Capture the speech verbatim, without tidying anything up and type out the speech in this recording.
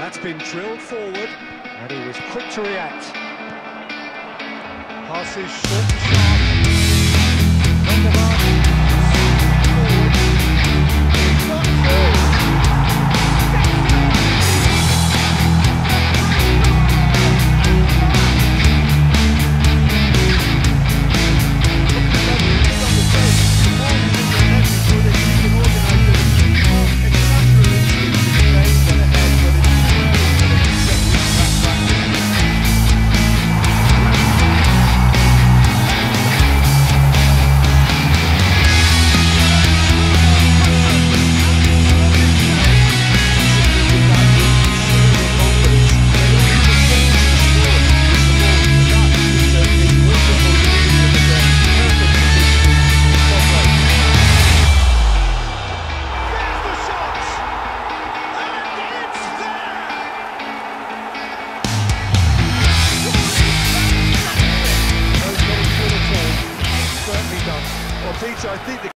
That's been drilled forward, and he was quick to react. Passes short and sharp. Underbar. Forward. He's got through. Peter, I think the